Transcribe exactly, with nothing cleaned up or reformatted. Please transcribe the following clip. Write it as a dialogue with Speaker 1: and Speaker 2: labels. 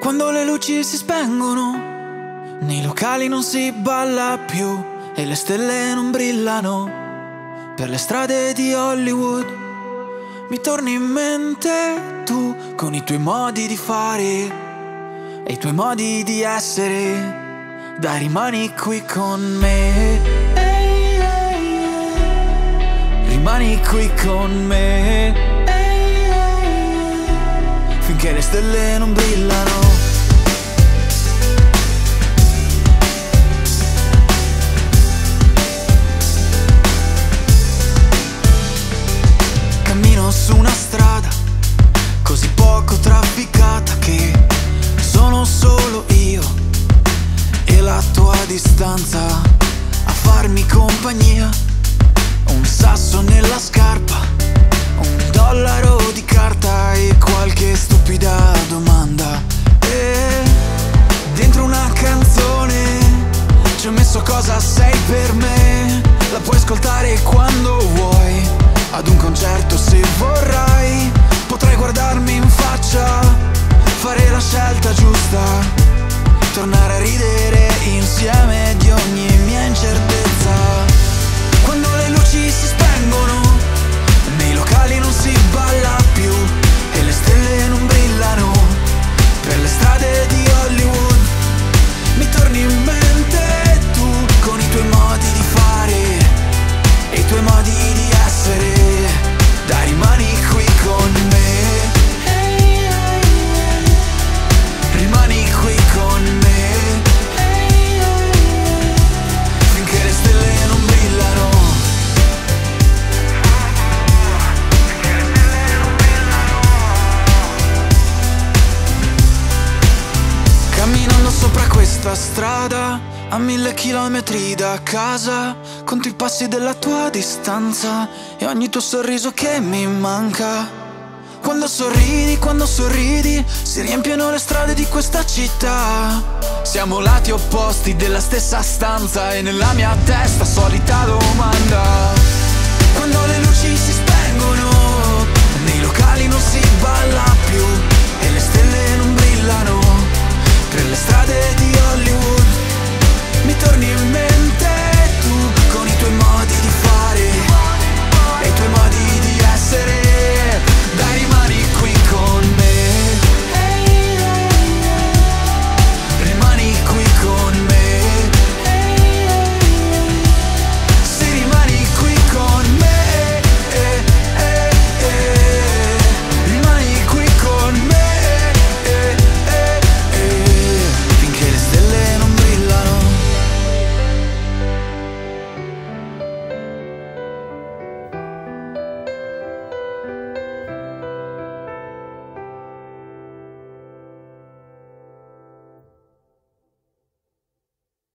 Speaker 1: Quando le luci si spengono, nei locali non si balla più e le stelle non brillano per le strade di Hollywood. Mi torni in mente tu con i tuoi modi di fare e i tuoi modi di essere. Dai, rimani qui con me, rimani qui con me, finché le stelle non brillano. Cammino su una strada così poco trafficata che sono solo io e la tua distanza a farmi compagnia. Un sasso nella scarpa, un dollaro di carta e qualche stupida domanda. E dentro una canzone ci ho messo cosa sei per me. La puoi ascoltare quando vuoi, ad un concerto se vorrai. Potrai guardarmi in faccia, fare la scelta giusta, tornare a ridere insieme di ogni mia incertezza. Quando le luci si spengono, nei locali non si balla più e le stelle non brillano per le strade di Hollywood. Mi torni in mente tu con i tuoi modi di fare e i tuoi modi di essere. Dai, rimani qui con me, rimani qui con me, finché le stelle non brillano. Camminando sopra questa strada a mille chilometri da casa, conto i passi della tua distanza e ogni tuo sorriso che mi manca. Quando sorridi, quando sorridi, si riempiono le strade di questa città. Siamo lati opposti della stessa stanza e nella mia testa solita domanda. Quando le luci si spengono,